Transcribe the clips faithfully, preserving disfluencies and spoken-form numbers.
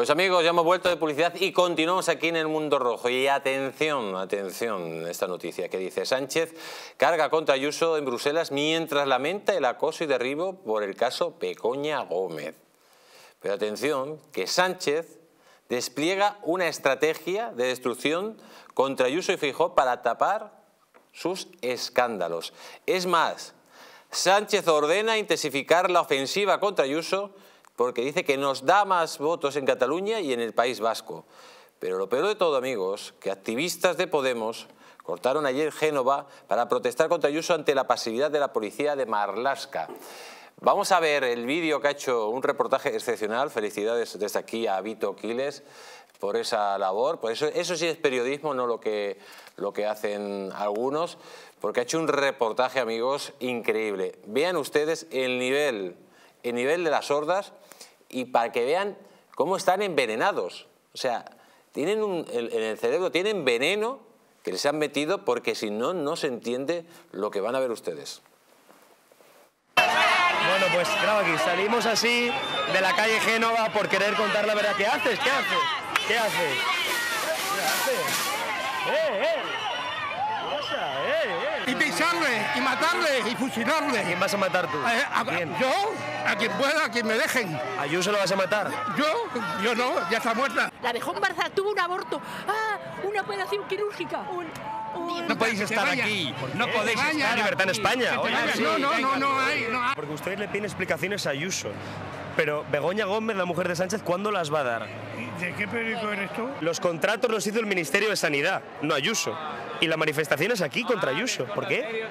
Pues amigos, ya hemos vuelto de publicidad y continuamos aquí en el Mundo Rojo. Y atención, atención, esta noticia que dice: Sánchez carga contra Ayuso en Bruselas mientras lamenta el acoso y derribo por el caso Begoña Gómez. Pero atención, que Sánchez despliega una estrategia de destrucción contra Ayuso y Feijóo para tapar sus escándalos. Es más, Sánchez ordena intensificar la ofensiva contra Ayuso porque dice que nos da más votos en Cataluña y en el País Vasco. Pero lo peor de todo, amigos, que activistas de Podemos cortaron ayer Génova para protestar contra Ayuso ante la pasividad de la policía de Marlaska. Vamos a ver el vídeo que ha hecho, un reportaje excepcional. Felicidades desde aquí a Vito Quiles por esa labor. Por eso, eso sí es periodismo, no lo que, lo que hacen algunos, porque ha hecho un reportaje, amigos, increíble. Vean ustedes el nivel, el nivel de las hordas y para que vean cómo están envenenados. O sea, tienen un, en el cerebro tienen veneno que les han metido, porque si no, no se entiende lo que van a ver ustedes. Bueno, pues graba aquí, salimos así de la calle Génova por querer contar la verdad. ¿Qué haces? ¿Qué haces? ¿Qué haces? ¿Qué haces? ¡Eh, eh! ¿Qué pasa? ¡Eh, eh! Y pisarle, y matarle, y fusilarle. ¿A quién vas a matar tú? Eh, a, ¿Quién? Yo, a quien pueda, a quien me dejen. ¿A Ayuso lo vas a matar? Yo, yo no, ya está muerta. La dejó embarazada, tuvo un aborto. ¡Ah! Una operación quirúrgica. Un, un... No podéis estar aquí, no podéis estar en libertad en España. Oye, sí, no, no, no, no hay, no hay. porque ustedes le piden explicaciones a Ayuso. Pero Begoña Gómez, la mujer de Sánchez, ¿cuándo las va a dar? ¿De qué periódico eres tú? Los contratos los hizo el Ministerio de Sanidad, no Ayuso. Y la manifestación es aquí contra Ayuso. ¿Por qué?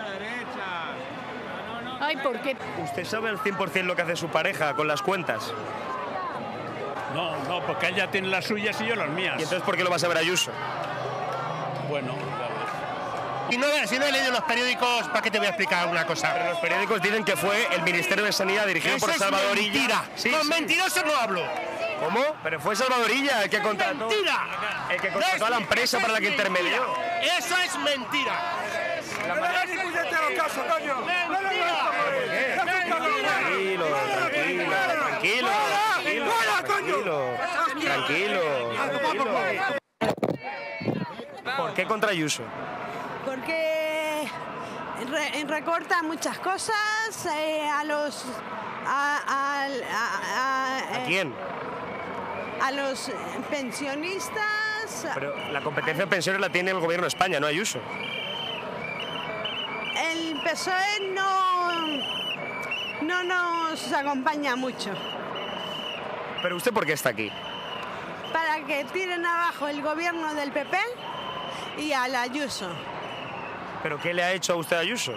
Ay, ¿por qué? ¿Usted sabe al cien por cien lo que hace su pareja con las cuentas? No, no, porque ella tiene las suyas y yo las mías. ¿Y entonces por qué lo vas a ver a Ayuso? Bueno, Si no, si no he leído los periódicos, ¿para qué te voy a explicar una cosa? Pero los periódicos dicen que fue el Ministerio de Sanidad dirigido Eso por es Salvador Illa. mentira. Sí, Con sí. mentirosos no hablo. ¿Cómo? Pero fue Salvador Illa el que contrató. ¡Mentira! El que contrató a la empresa para la que intermedió. Eso es mentira. Tranquilo, tranquilo, tranquilo, tranquilo, tranquilo, tranquilo. ¿Por qué contra Ayuso? Porque re recorta muchas cosas eh, a los... A, a, a, a, ¿A quién? a los pensionistas. Pero la competencia de pensiones la tiene el gobierno de España, no Ayuso. El P S O E no, no nos acompaña mucho. ¿Pero usted por qué está aquí? Para que tiren abajo el gobierno del P P y al Ayuso. ¿Pero qué le ha hecho a usted a Ayuso?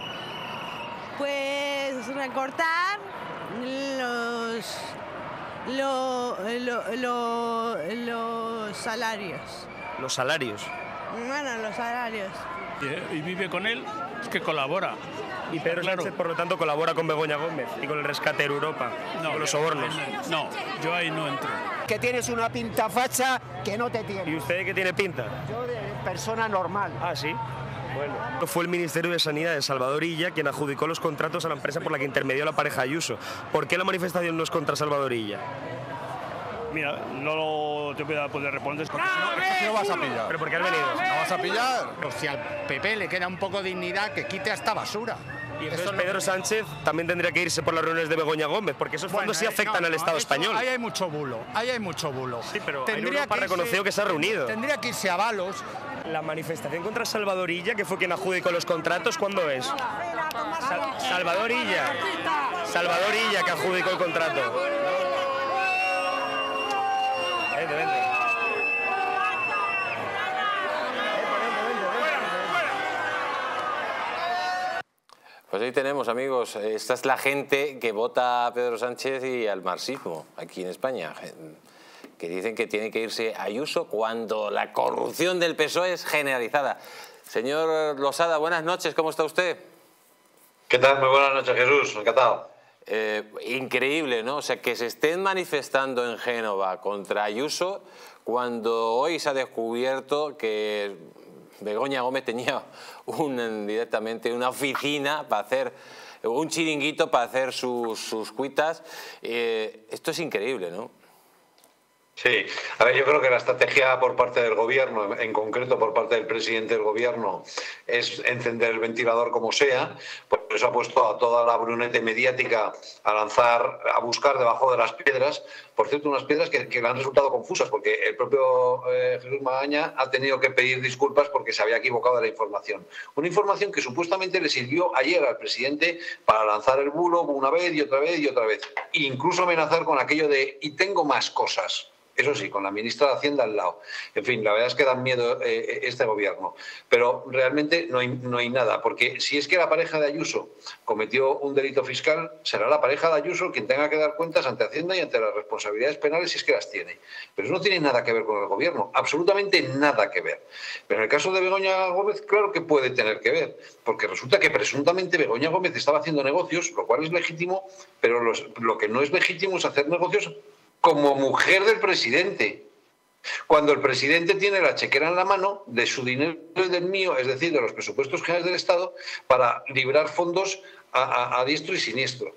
Pues recortar los, lo, lo, lo, los salarios. Los salarios. Bueno, los salarios. y, y vive con él, es que colabora. Y Pedro Claro. Sánchez, por lo tanto, colabora con Begoña Gómez y con el rescate de Europa, No, con los sobornos. No, yo ahí no entro. Que tienes una pinta facha que no te tiene. ¿Y usted qué tiene pinta? Yo de persona normal. Ah, sí. Bueno. Fue el Ministerio de Sanidad de Salvador Illa quien adjudicó los contratos a la empresa por la que intermedió la pareja Ayuso. ¿Por qué la manifestación no es contra Salvador Illa? Mira, no te voy a poder responder. Porque si no, es que si no vas a pillar. ¿Pero por qué has venido? ¿No vas a pillar? Pues si al P P le queda un poco de dignidad, que quite a esta basura. Y entonces Eso es lo Pedro que- Sánchez también tendría que irse por las reuniones de Begoña Gómez, porque esos Bueno, fondos sí eh, afectan no, al no, Estado eso- español. Ahí hay mucho bulo, ahí hay mucho bulo. Sí, pero ahí Tendría Europa que irse- reconoció que se ha reunido. Tendría que irse a Balos. La manifestación contra Salvador Illa, que fue quien adjudicó los contratos, ¿cuándo es? Sal- Salvador Illa. Salvador Illa que adjudicó el contrato. Vente, vente. Pues ahí tenemos, amigos, esta es la gente que vota a Pedro Sánchez y al marxismo aquí en España, que dicen que tiene que irse Ayuso cuando la corrupción del P S O E es generalizada. Señor Losada, buenas noches, ¿cómo está usted? ¿Qué tal? Muy buenas noches, Jesús, encantado. Eh, increíble, ¿no? O sea, que se estén manifestando en Génova contra Ayuso cuando hoy se ha descubierto que Begoña Gómez tenía un, directamente una oficina para hacer, un chiringuito para hacer sus, sus cuitas. Eh, esto es increíble, ¿no? Sí, a ver, yo creo que la estrategia por parte del gobierno, en concreto por parte del presidente del gobierno, es encender el ventilador como sea. Por eso ha puesto a toda la brunete mediática a lanzar, a buscar debajo de las piedras. Por cierto, unas piedras que, que le han resultado confusas, porque el propio eh, Jesús Magaña ha tenido que pedir disculpas porque se había equivocado de la información. Una información que supuestamente le sirvió ayer al presidente para lanzar el bulo una vez y otra vez y otra vez. E incluso amenazar con aquello de "y tengo más cosas". Eso sí, con la ministra de Hacienda al lado. En fin, la verdad es que dan miedo eh, este gobierno. Pero realmente no hay, no hay nada, porque si es que la pareja de Ayuso cometió un delito fiscal, será la pareja de Ayuso quien tenga que dar cuentas ante Hacienda y ante las responsabilidades penales si es que las tiene. Pero eso no tiene nada que ver con el gobierno, absolutamente nada que ver. Pero en el caso de Begoña Gómez, claro que puede tener que ver, porque resulta que presuntamente Begoña Gómez estaba haciendo negocios, lo cual es legítimo, pero los, lo que no es legítimo es hacer negocios como mujer del presidente, cuando el presidente tiene la chequera en la mano de su dinero y del mío, es decir, de los presupuestos generales del Estado, para librar fondos a, a, a diestro y siniestro.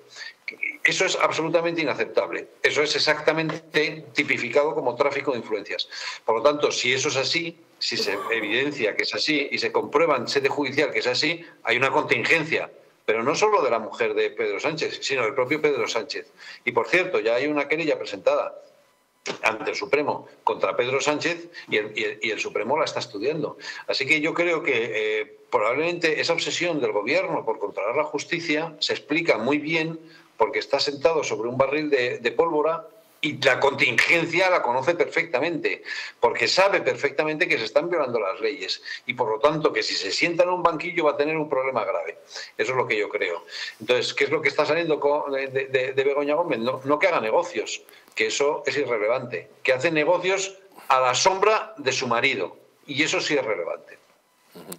Eso es absolutamente inaceptable. Eso es exactamente tipificado como tráfico de influencias. Por lo tanto, si eso es así, si se evidencia que es así y se comprueba en sede judicial que es así, hay una contingencia. Pero no solo de la mujer de Pedro Sánchez, sino del propio Pedro Sánchez. Y por cierto, ya hay una querella presentada ante el Supremo contra Pedro Sánchez y el, y el, y el Supremo la está estudiando. Así que yo creo que eh, probablemente esa obsesión del gobierno por controlar la justicia se explica muy bien porque está sentado sobre un barril de, de pólvora. Y la contingencia la conoce perfectamente, porque sabe perfectamente que se están violando las leyes y por lo tanto que si se sienta en un banquillo va a tener un problema grave. Eso es lo que yo creo. Entonces, ¿qué es lo que está saliendo de, de, de Begoña Gómez? No, no que haga negocios, que eso es irrelevante, que hace negocios a la sombra de su marido y eso sí es relevante. Uh-huh.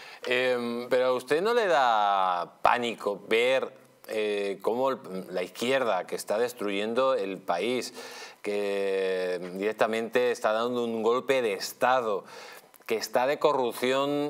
eh, pero a usted no le da pánico ver Eh, cómo la izquierda, que está destruyendo el país, que directamente está dando un golpe de Estado, que está de corrupción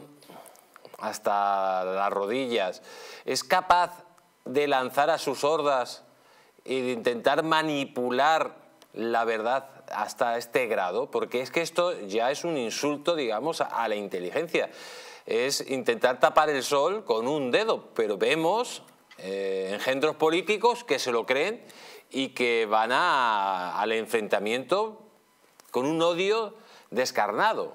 hasta las rodillas, es capaz de lanzar a sus hordas y de intentar manipular la verdad hasta este grado? Porque es que esto ya es un insulto, digamos, a, a la inteligencia. Es intentar tapar el sol con un dedo, pero vemos Eh, engendros políticos que se lo creen y que van a, al enfrentamiento con un odio descarnado.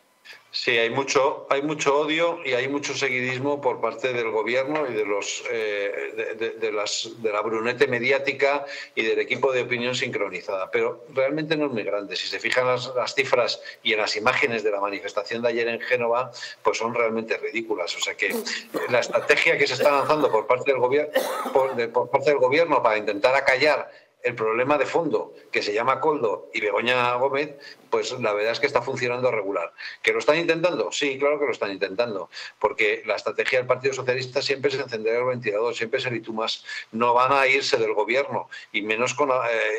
Sí, hay mucho, hay mucho odio y hay mucho seguidismo por parte del gobierno y de los eh, de, de, de, las, de la brunete mediática y del equipo de opinión sincronizada. Pero realmente no es muy grande. Si se fijan las, las cifras y en las imágenes de la manifestación de ayer en Génova, pues son realmente ridículas. O sea que la estrategia que se está lanzando por parte del gobierno, por, de, por parte del gobierno para intentar acallar el problema de fondo, que se llama Koldo y Begoña Gómez, pues la verdad es que está funcionando regular. ¿Que lo están intentando? Sí, claro que lo están intentando, porque la estrategia del Partido Socialista siempre es encender el ventilador, siempre es el y tú más. No van a irse del gobierno, y menos, con,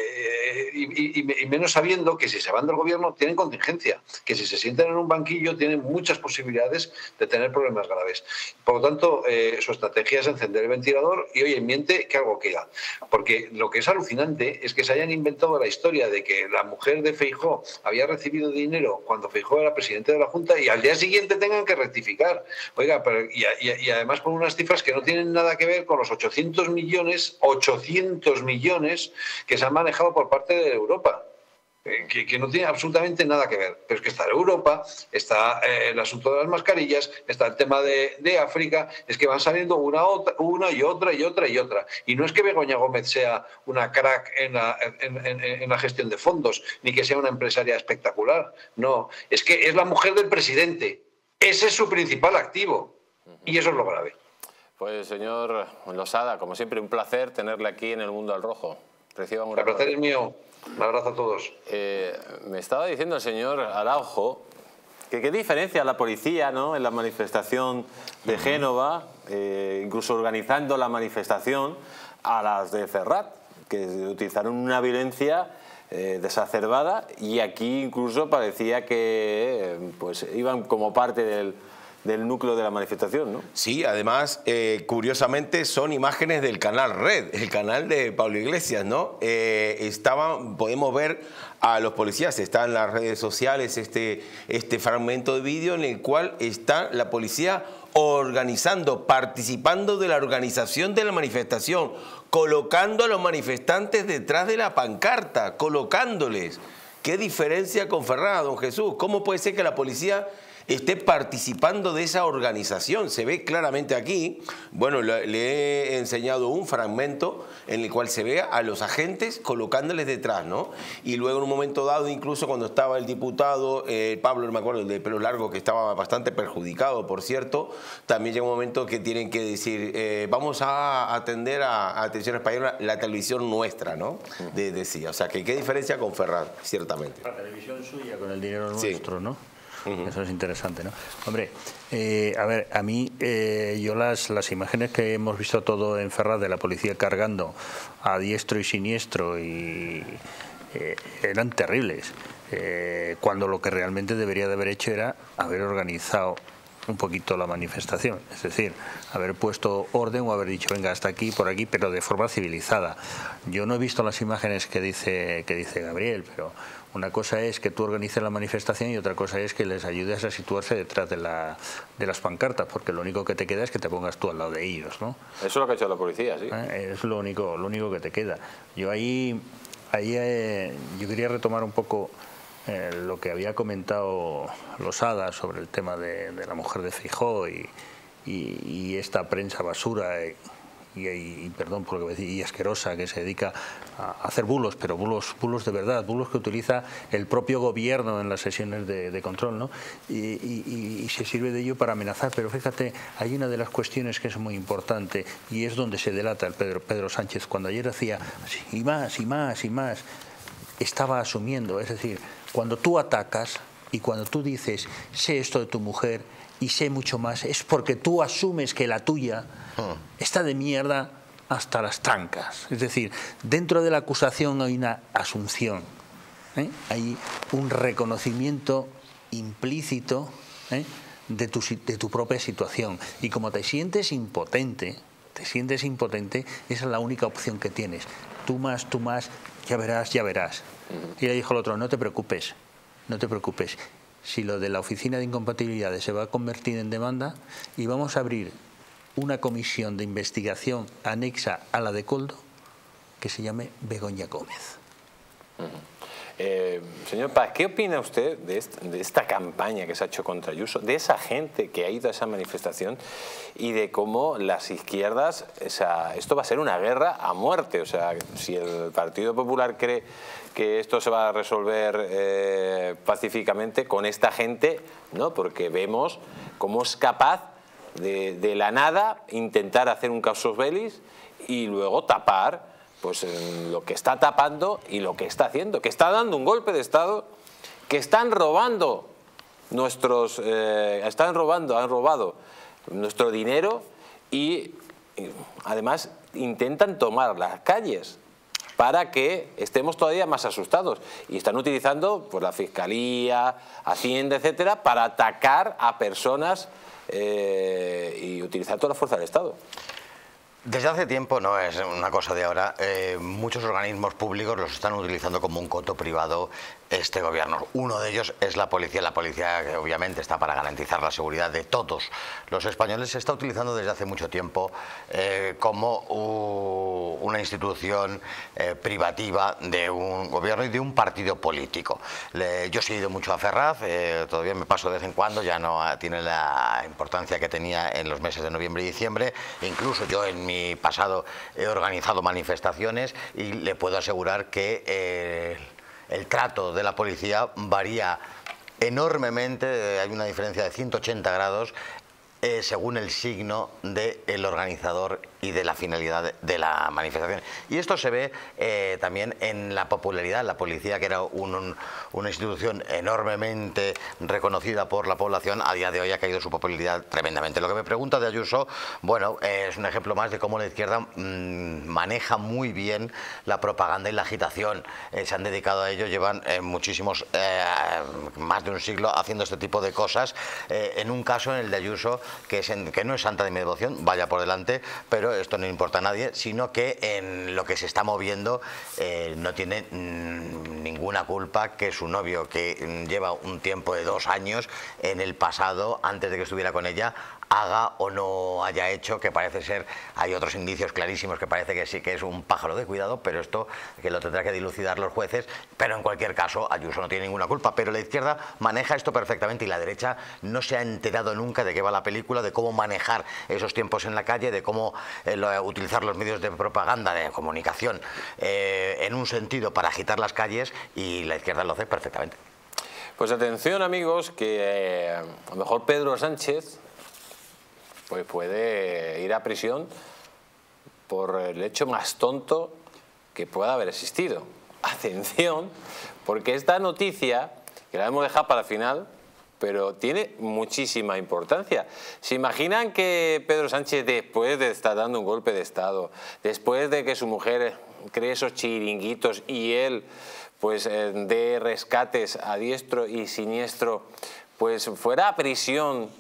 eh, y, y, y menos sabiendo que si se van del gobierno tienen contingencia, que si se sientan en un banquillo tienen muchas posibilidades de tener problemas graves. Por lo tanto, eh, su estrategia es encender el ventilador y, oye, miente que algo queda. Porque lo que es alucinante es que se hayan inventado la historia de que la mujer de Feijóo había recibido dinero cuando Feijóo era presidente de la Junta y al día siguiente tengan que rectificar. Oiga, pero y, y, y además con unas cifras que no tienen nada que ver con los ochocientos millones, ochocientos millones que se han manejado por parte de Europa. Que, que no tiene absolutamente nada que ver. Pero es que está Europa, está eh, el asunto de las mascarillas, está el tema de, de África, es que van saliendo una, otra, una y otra y otra y otra. Y no es que Begoña Gómez sea una crack en la, en, en, en la gestión de fondos, ni que sea una empresaria espectacular. No, es que es la mujer del presidente. Ese es su principal activo. Y eso es lo grave. Pues, señor Losada, como siempre, un placer tenerle aquí en El Mundo al Rojo. Reciba un El placer es mío. Un abrazo a todos. Eh, me estaba diciendo el señor Araujo que qué diferencia la policía, ¿no?, en la manifestación de Génova, eh, incluso organizando la manifestación, a las de Ferrat, que utilizaron una violencia eh, desacerbada, y aquí incluso parecía que eh, pues iban como parte del, del núcleo de la manifestación, ¿no? Sí, además, eh, curiosamente, son imágenes del canal Red, el canal de Pablo Iglesias, ¿no? Eh, estaban, podemos ver a los policías, está en las redes sociales este, este fragmento de vídeo en el cual está la policía organizando, participando de la organización de la manifestación, colocando a los manifestantes detrás de la pancarta, colocándoles. ¿Qué diferencia con Ferraz, don Jesús? ¿Cómo puede ser que la policía esté participando de esa organización? Se ve claramente aquí, bueno, le, le he enseñado un fragmento en el cual se ve a los agentes colocándoles detrás, ¿no? Y luego en un momento dado, incluso cuando estaba el diputado, eh, Pablo, no me acuerdo, el de pelo largo, que estaba bastante perjudicado, por cierto, también llega un momento que tienen que decir, eh, vamos a atender a, a Atención Española, la televisión nuestra, ¿no? De, decía, o sea, que qué diferencia con Ferraz, ciertamente. La televisión suya con el dinero Sí. nuestro, ¿no? Uh-huh. Eso es interesante, ¿no? Hombre, eh, a ver, a mí, eh, yo las, las imágenes que hemos visto todo en Ferraz de la policía cargando a diestro y siniestro y eh, eran terribles. Eh, cuando lo que realmente debería de haber hecho era haber organizado un poquito la manifestación, es decir, haber puesto orden o haber dicho venga hasta aquí, por aquí, pero de forma civilizada. Yo no he visto las imágenes que dice, que dice Gabriel, pero una cosa es que tú organices la manifestación y otra cosa es que les ayudes a situarse detrás de, la, de las pancartas, porque lo único que te queda es que te pongas tú al lado de ellos, ¿no? Eso es lo que ha hecho la policía, sí. ¿Eh? Es lo único, lo único que te queda. Yo ahí, ahí eh, yo quería retomar un poco eh, lo que había comentado Losada sobre el tema de, de la mujer de Feijóo y, y, y esta prensa basura y, y, y perdón por lo que voy a decir, y asquerosa que se dedica a hacer bulos, pero bulos, bulos de verdad, bulos que utiliza el propio gobierno en las sesiones de, de control, ¿no? Y, y, y se sirve de ello para amenazar. Pero fíjate, hay una de las cuestiones que es muy importante y es donde se delata el Pedro, Pedro Sánchez. Cuando ayer hacía así, y más, y más, y más, estaba asumiendo, es decir, cuando tú atacas y cuando tú dices, sé esto de tu mujer y sé mucho más, es porque tú asumes que la tuya está de mierda hasta las trancas. Es decir, dentro de la acusación hay una asunción, ¿eh? Hay un reconocimiento implícito, ¿eh? de, tu, de tu propia situación. Y como te sientes impotente, te sientes impotente, esa es la única opción que tienes. Tú más, tú más, ya verás, ya verás. Y le dijo el otro, no te preocupes, no te preocupes. Si lo de la oficina de incompatibilidades se va a convertir en demanda y vamos a abrir una comisión de investigación anexa a la de Coldo que se llame Begoña Gómez. Uh-huh. eh, señor Paz, ¿qué opina usted de esta, de esta campaña que se ha hecho contra Ayuso, de esa gente que ha ido a esa manifestación y de cómo las izquierdas, o sea, esto va a ser una guerra a muerte? O sea, si el Partido Popular cree que esto se va a resolver eh, pacíficamente con esta gente, ¿no? Porque vemos cómo es capaz de, de la nada intentar hacer un casus bellis y luego tapar pues lo que está tapando y lo que está haciendo, que está dando un golpe de Estado, que están robando nuestros, eh, están robando, han robado nuestro dinero y, y además intentan tomar las calles para que estemos todavía más asustados. Y están utilizando pues, la Fiscalía, Hacienda, etcétera, para atacar a personas eh, y utilizar toda la fuerza del Estado. Desde hace tiempo, no es una cosa de ahora, eh, muchos organismos públicos los están utilizando como un coto privado este gobierno. Uno de ellos es la policía. La policía, que obviamente está para garantizar la seguridad de todos los españoles, se está utilizando desde hace mucho tiempo eh, como uh, una institución eh, privativa de un gobierno y de un partido político. Le, yo he seguido mucho a Ferraz, eh, todavía me paso de vez en cuando, ya no tiene la importancia que tenía en los meses de noviembre y diciembre. Incluso yo en mi pasado he organizado manifestaciones y le puedo asegurar que eh, el trato de la policía varía enormemente, hay una diferencia de ciento ochenta grados eh, según el signo del organizador y de la finalidad de la manifestación. Y esto se ve eh, también en la popularidad. La policía, que era un, un, una institución enormemente reconocida por la población, a día de hoy ha caído su popularidad tremendamente. Lo que me pregunta de Ayuso, bueno, eh, es un ejemplo más de cómo la izquierda mmm, maneja muy bien la propaganda y la agitación. Eh, se han dedicado a ello, llevan eh, muchísimos, eh, más de un siglo haciendo este tipo de cosas. Eh, en un caso, en el de Ayuso, que, es en, que no es santa de mi devoción, vaya por delante, pero esto no importa a nadie, sino que en lo que se está moviendo eh, no tiene mmm, ninguna culpa que su novio, que lleva un tiempo de dos años en el pasado, antes de que estuviera con ella, haga o no haya hecho, que parece ser, hay otros indicios clarísimos que parece que sí que es un pájaro de cuidado, pero esto que lo tendrá que dilucidar los jueces. Pero en cualquier caso, Ayuso no tiene ninguna culpa, pero la izquierda maneja esto perfectamente y la derecha no se ha enterado nunca de qué va la película, de cómo manejar esos tiempos en la calle, de cómo eh, lo, utilizar los medios de propaganda, de comunicación, eh, en un sentido para agitar las calles, y la izquierda lo hace perfectamente. Pues atención, amigos, que eh, a lo mejor Pedro Sánchez pues puede ir a prisión por el hecho más tonto que pueda haber existido. Atención, porque esta noticia, que la hemos dejado para el final, pero tiene muchísima importancia. ¿Se imaginan que Pedro Sánchez, después de estar dando un golpe de Estado, después de que su mujer cree esos chiringuitos y él pues eh, dé rescates a diestro y siniestro, pues fuera a prisión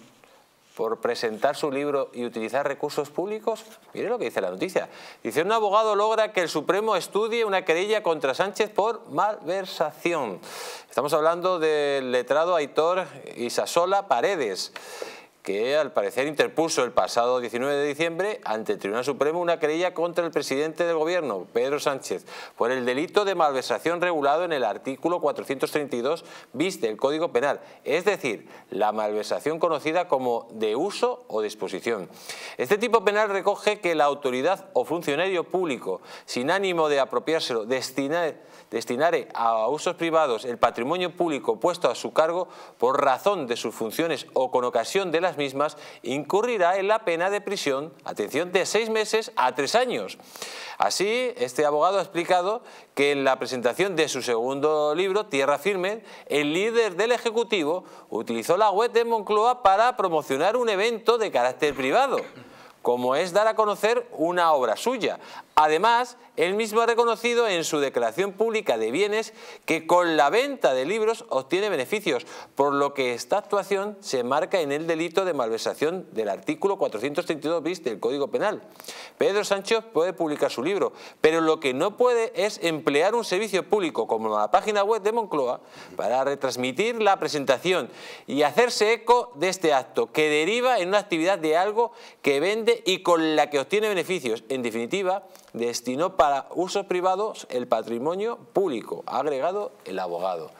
por presentar su libro y utilizar recursos públicos? Mire lo que dice la noticia. Dice: un abogado logra que el Supremo estudie una querella contra Sánchez por malversación. Estamos hablando del letrado Aitor Isasola Paredes, que al parecer interpuso el pasado diecinueve de diciembre ante el Tribunal Supremo una querella contra el presidente del gobierno, Pedro Sánchez, por el delito de malversación regulado en el artículo cuatrocientos treinta y dos bis del Código Penal, es decir, la malversación conocida como de uso o disposición. Este tipo penal recoge que la autoridad o funcionario público, sin ánimo de apropiárselo, destinar destinare a usos privados el patrimonio público puesto a su cargo por razón de sus funciones o con ocasión de las mismas, incurrirá en la pena de prisión, atención, de seis meses a tres años. Así, este abogado ha explicado que en la presentación de su segundo libro, Tierra Firme, el líder del Ejecutivo utilizó la web de Moncloa para promocionar un evento de carácter privado, como es dar a conocer una obra suya. Además, él mismo ha reconocido en su declaración pública de bienes que con la venta de libros obtiene beneficios, por lo que esta actuación se marca en el delito de malversación del artículo cuatrocientos treinta y dos bis del Código Penal. Pedro Sánchez puede publicar su libro, pero lo que no puede es emplear un servicio público como la página web de Moncloa para retransmitir la presentación y hacerse eco de este acto, que deriva en una actividad de algo que vende y con la que obtiene beneficios. En definitiva, destinó para usos privados el patrimonio público, ha agregado el abogado.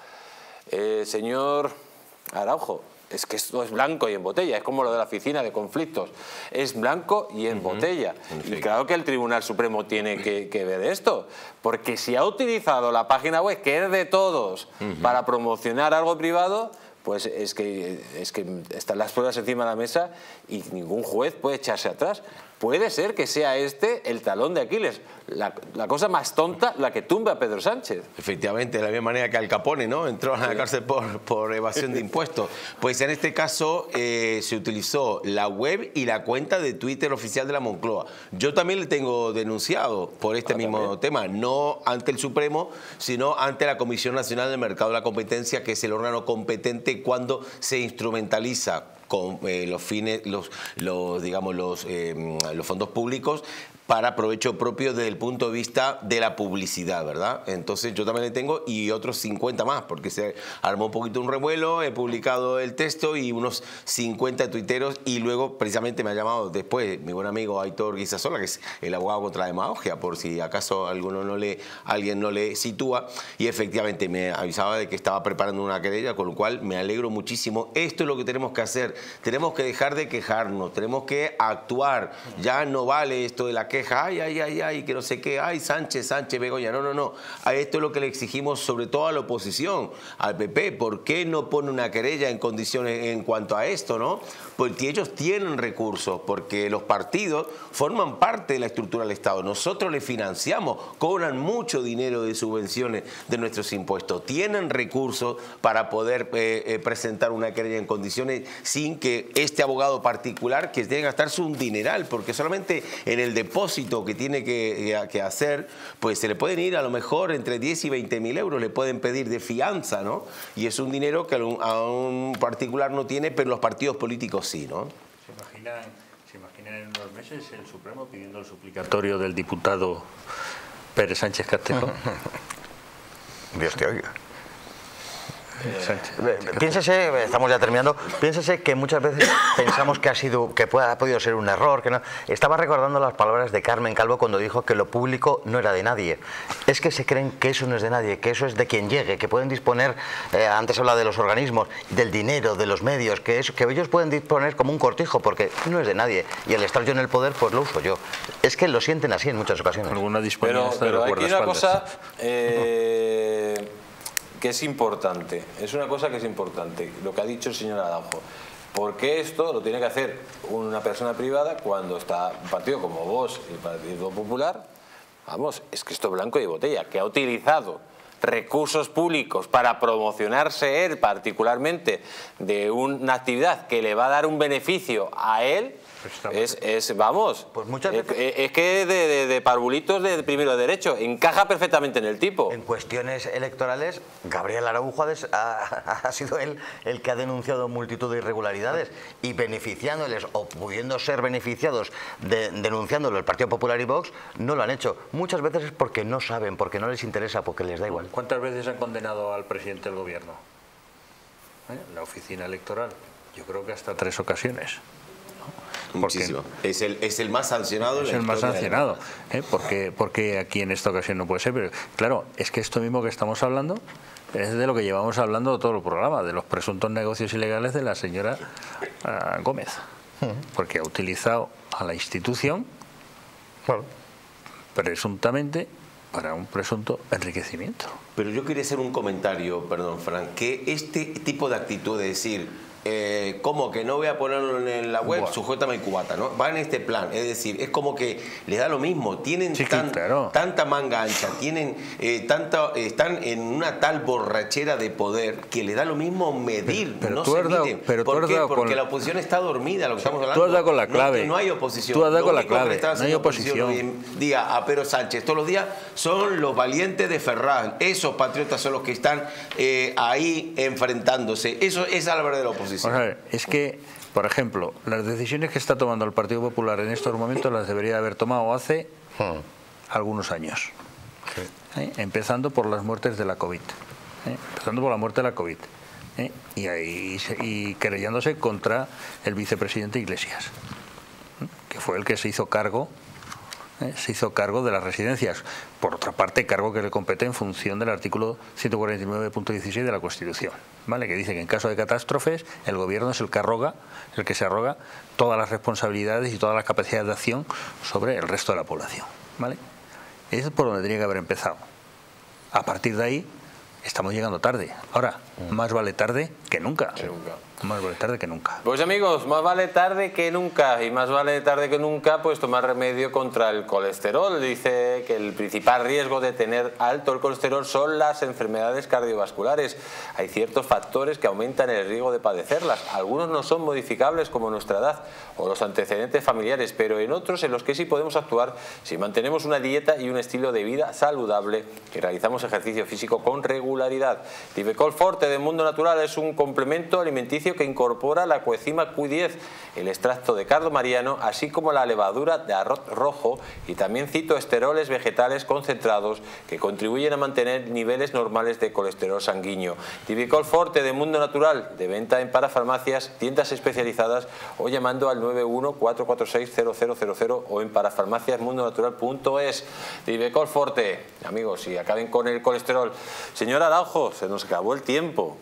Eh, señor Araujo, es que esto es blanco y en botella, es como lo de la oficina de conflictos, es blanco y en uh-huh. botella. Y claro que el Tribunal Supremo tiene que, que ver esto, porque si ha utilizado la página web, que es de todos, uh-huh. para promocionar algo privado, pues es que, es que están las pruebas encima de la mesa y ningún juez puede echarse atrás. Puede ser que sea este el talón de Aquiles, la, la cosa más tonta, la que tumba a Pedro Sánchez. Efectivamente, de la misma manera que Al Capone, ¿no? Entró a la cárcel por, por evasión de impuestos. Pues en este caso eh, se utilizó la web y la cuenta de Twitter oficial de la Moncloa. Yo también le tengo denunciado por este ah, mismo también. tema, no ante el Supremo, sino ante la Comisión Nacional del Mercado de la Competencia, que es el órgano competente cuando se instrumentaliza con eh, los fines, los, los digamos los, eh, los fondos públicos para provecho propio desde el punto de vista de la publicidad, ¿verdad? Entonces yo también le tengo y otros cincuenta más, porque se armó un poquito un revuelo, he publicado el texto y unos cincuenta tuiteros, y luego precisamente me ha llamado después mi buen amigo Aitor Isasola, que es el abogado contra la demagogia, por si acaso alguno no le, alguien no le sitúa, y efectivamente me avisaba de que estaba preparando una querella, con lo cual me alegro muchísimo. Esto es lo que tenemos que hacer, tenemos que dejar de quejarnos, tenemos que actuar, ya no vale esto de la queja. queja, ay, ay, ay, ay, que no sé qué, ay, Sánchez, Sánchez, Begoña. No, no, no. A esto es lo que le exigimos sobre todo a la oposición, al P P. ¿Por qué no pone una querella en condiciones en cuanto a esto, no? Porque ellos tienen recursos, porque los partidos forman parte de la estructura del Estado. Nosotros les financiamos, cobran mucho dinero de subvenciones de nuestros impuestos. Tienen recursos para poder eh, eh, presentar una querella en condiciones sin que este abogado particular, que tiene que gastarse un dineral, porque solamente en el depósito que tiene que, que hacer, pues se le pueden ir a lo mejor entre diez y veinte mil euros, le pueden pedir de fianza, ¿no? Y es un dinero que a un, a un particular no tiene, pero los partidos políticos sí, ¿no? ¿Se imaginan, se imaginan en unos meses el Supremo pidiendo el suplicatorio del diputado Pérez Sánchez Castejón? Dios te oiga. Piénsese, estamos ya terminando, piénsese que muchas veces pensamos que ha sido, que puede, ha podido ser un error, que no. Estaba recordando las palabras de Carmen Calvo cuando dijo que lo público no era de nadie. Es que se creen que eso no es de nadie, que eso es de quien llegue, que pueden disponer, eh, antes habla de los organismos, del dinero, de los medios, que, es, que ellos pueden disponer como un cortijo, porque no es de nadie. Y al estar yo en el poder, pues lo uso yo. Es que lo sienten así en muchas ocasiones. Alguna pero pero aquí una cosa... Eh... que es importante, es una cosa que es importante, lo que ha dicho el señor Araujo. Porque esto lo tiene que hacer una persona privada cuando está un partido como Vox y el Partido Popular? Vamos, es que esto es blanco y de botella, que ha utilizado recursos públicos para promocionarse él particularmente de una actividad que le va a dar un beneficio a él. Es, es, vamos, pues muchas veces, es, es que de, de, de parvulitos de primero de derecho, encaja perfectamente en el tipo. En cuestiones electorales, Gabriel Araujo ha, ha sido él el que ha denunciado multitud de irregularidades y beneficiándoles o pudiendo ser beneficiados de, denunciándolo el Partido Popular y Vox, no lo han hecho. Muchas veces es porque no saben, porque no les interesa, porque les da igual. ¿Cuántas veces han condenado al presidente del gobierno? ¿Eh? La oficina electoral, yo creo que hasta tres ocasiones. Muchísimo. Es el, es el más sancionado. Es el más sancionado. ¿eh? Porque, porque aquí en esta ocasión no puede ser. Pero claro, es que esto mismo que estamos hablando es de lo que llevamos hablando todo el programa, de los presuntos negocios ilegales de la señora uh, Gómez. Porque ha utilizado a la institución bueno, presuntamente para un presunto enriquecimiento. Pero yo quería hacer un comentario, perdón, Fran, que este tipo de actitud de decir... Eh, como que no voy a ponerlo en la web, bueno. Sujétame el cubata, ¿no? Va en este plan, es decir, es como que les da lo mismo, tienen sí, tan, claro. tanta manga ancha, tienen eh, tanta, están en una tal borrachera de poder que les da lo mismo medir, pero, pero no tú se has dado, miden. pero ¿Por tú has qué? dado Porque con... la oposición está dormida, lo que estamos hablando. Tú has dado con la clave. No, no hay oposición. Tú has dado lo con la único clave, que está no hay oposición. Hoy en día a Pedro Sánchez todos los días son los valientes de Ferraz. Esos patriotas son los que están eh, ahí enfrentándose. Eso es la verdadera oposición. Vamos a ver, es que, por ejemplo, las decisiones que está tomando el Partido Popular en estos momentos las debería haber tomado hace hmm. algunos años. Sí. ¿Eh? Empezando por las muertes de la COVID. ¿Eh? Empezando por la muerte de la COVID. ¿Eh? Y, ahí, y querellándose contra el vicepresidente Iglesias, ¿eh? que fue el que se hizo cargo ¿eh? se hizo cargo de las residencias. Por otra parte, cargo que le compete en función del artículo ciento cuarenta y nueve punto dieciséis de la Constitución, ¿vale? Que dice que en caso de catástrofes el gobierno es el que arroga, el que se arroga todas las responsabilidades y todas las capacidades de acción sobre el resto de la población, ¿vale? Es por donde tenía que haber empezado. A partir de ahí estamos llegando tarde. Ahora, más vale tarde que nunca. Que nunca. Más vale tarde que nunca. Pues amigos, más vale tarde que nunca. Y más vale tarde que nunca pues tomar remedio contra el colesterol. Dice que el principal riesgo de tener alto el colesterol son las enfermedades cardiovasculares. Hay ciertos factores que aumentan el riesgo de padecerlas. Algunos no son modificables como nuestra edad o los antecedentes familiares, pero en otros en los que sí podemos actuar si mantenemos una dieta y un estilo de vida saludable y realizamos ejercicio físico con regularidad. Divecol Forte de Mundo Natural es un complemento alimenticio que incorpora la coenzima Q diez, el extracto de cardo mariano, así como la levadura de arroz rojo y también citoesteroles vegetales concentrados que contribuyen a mantener niveles normales de colesterol sanguíneo. Divecol Forte de Mundo Natural, de venta en parafarmacias, tiendas especializadas o llamando al nueve uno cuatro cuatro seis cero cero cero cero o en parafarmacias mundo natural punto es. Divecol Forte, amigos, y acaben con el colesterol. Señor Araujo, se nos acabó el tiempo.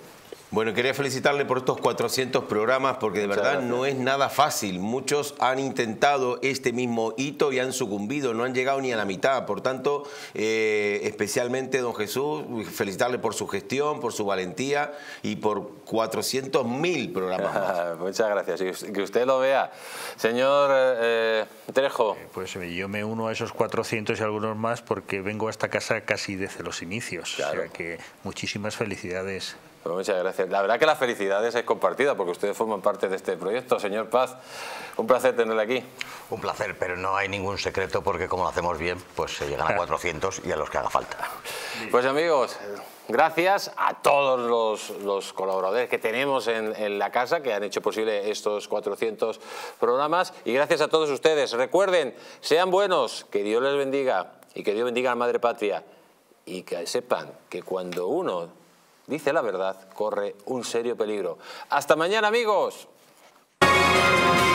Bueno, quería felicitarle por estos cuatrocientos programas porque de Muchas verdad gracias. no es nada fácil. Muchos han intentado este mismo hito y han sucumbido, no han llegado ni a la mitad. Por tanto, eh, especialmente, don Jesús, felicitarle por su gestión, por su valentía y por cuatrocientos mil programas más. Muchas gracias. Y que usted lo vea. Señor eh, Trejo. Pues yo me uno a esos cuatrocientos y algunos más porque vengo a esta casa casi desde los inicios. Claro. O sea que muchísimas felicidades. Pues muchas gracias. La verdad que la felicidad es compartida porque ustedes forman parte de este proyecto. Señor Paz, un placer tenerle aquí. Un placer, pero no hay ningún secreto porque como lo hacemos bien, pues se llegan a cuatrocientos y a los que haga falta. Pues amigos, gracias a todos los, los colaboradores que tenemos en, en la casa que han hecho posible estos cuatrocientos programas y gracias a todos ustedes. Recuerden, sean buenos, que Dios les bendiga y que Dios bendiga a la Madre Patria y que sepan que cuando uno dice la verdad corre un serio peligro. Hasta mañana, amigos.